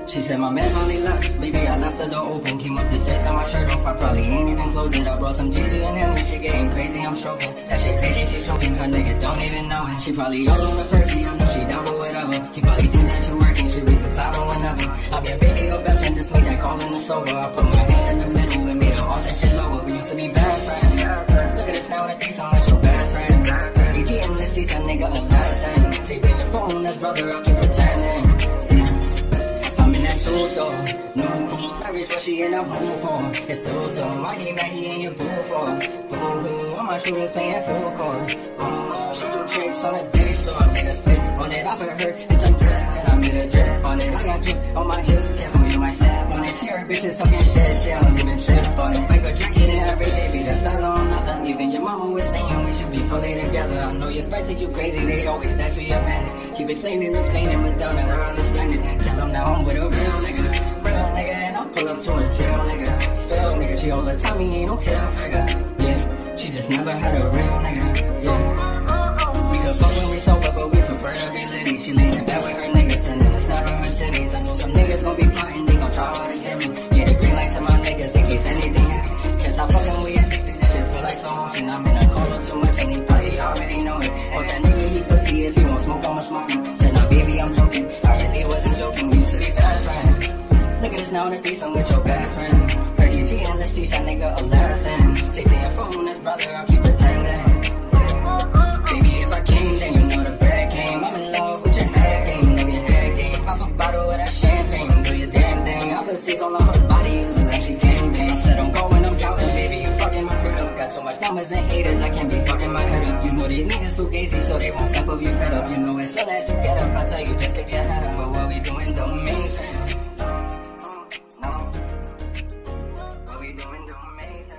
She said my man finally left, baby I left the door open. Came up to say set my shirt off, I probably ain't even close it. I brought some Gigi and Henny, she getting crazy, I'm stroking. That shit crazy, she choking, her nigga don't even know it. She probably all on the perky, I know she down for whatever. He probably think that you working, she read the cloud or whenever. I'm your baby, your best friend, just make that call in the sober. I put my hand in the middle and made her all that shit lower. We used to be bad friends. Look at us now in a threesome with your best friend. 30 G in the seats, that nigga a lesson. See, leave your phone, that's brother, I'll keep pretending. No cool, I reach what she in a mood for. It's so I get back here in your boo for. Boo, all my shooters playing full court. She do tricks on a dick, so I made a split on it. I put her in some drip, and I made a drip on it. I got drip on my hips, careful you might step on it. She heard bitches talking shit, she don't even trip on it. Break a jacket in every day, be that's not on nothing. Even your mama was saying we should be fully together. I know your friends think you crazy, they always ask for your manners. Keep explaining, but don't ever understand it. Tell them now I'm with a real nigga. And I'll pull up to a jail nigga. Spill nigga, she all the time, he ain't no hell figure. Yeah, she just never had a real nigga. Yeah, we could fuck when we sober, but we prefer to be litty. She laid in bed with her niggas, sending a snap in her titties. I know some niggas gon' be plotting, they gon' try hard to get me. Get a green light to my niggas in case anything happen. Can't stop fucking with you, this shit feel like slow motion. I'm in a colo too much and he probably already know it. Fuck that nigga, he pussy, if he won't smoke, I'ma smoke him. Said nah baby, I'm joking, I really wasn't joking, we used to be best friends. Look at us now in a threesome with your best friend. Heard you cheating, let's teach that nigga a lesson. Say to your phone, that's brother, I'll keep pretending. Baby, if I came, then you know the bread came. I'm in love with your head game, love your head game. Pop a bottle of that champagne, do your damn thing. I put seats all on her body, you look like she gang bang. I said I'm going, I'm counting, baby, you fucking my bread up. Got so much numbers and haters, I can't be fucking my head up. You know these niggas fugazi, so they won't step up, you fed up. You know as soon as you get up, I tell you, just give your head up. But what we